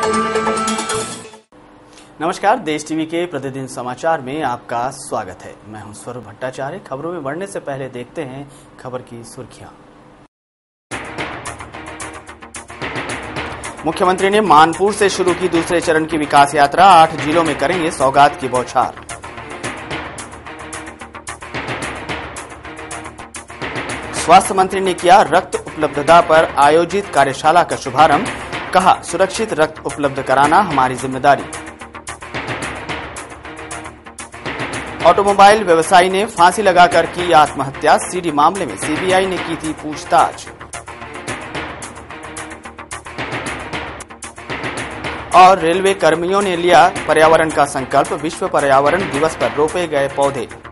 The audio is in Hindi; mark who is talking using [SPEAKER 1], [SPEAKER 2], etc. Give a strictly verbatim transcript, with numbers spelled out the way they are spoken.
[SPEAKER 1] नमस्कार, देश टीवी के प्रतिदिन समाचार में आपका स्वागत है। मैं हूं स्वरूप भट्टाचार्य। खबरों में बढ़ने से पहले देखते हैं खबर की सुर्खियां। मुख्यमंत्री ने मानपुर से शुरू की दूसरे चरण की विकास यात्रा, आठ जिलों में करेंगे सौगात की बौछार। स्वास्थ्य मंत्री ने किया रक्त उपलब्धता पर आयोजित कार्यशाला का शुभारंभ, कहा सुरक्षित रक्त उपलब्ध कराना हमारी जिम्मेदारी। ऑटोमोबाइल व्यवसायी ने फांसी लगाकर की आत्महत्या, सीडी मामले में सीबीआई ने की थी पूछताछ। और रेलवे कर्मियों ने लिया पर्यावरण का संकल्प, विश्व पर्यावरण दिवस पर रोपे गए पौधे।